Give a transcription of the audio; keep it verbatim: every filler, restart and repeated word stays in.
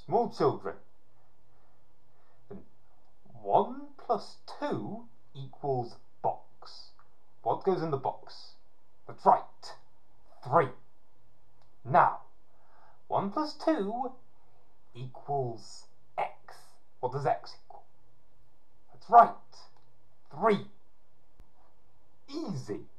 Small children. Then one plus two equals box. What goes in the box? That's right, three. Now, one plus two equals x. What does x equal? That's right, three. Easy.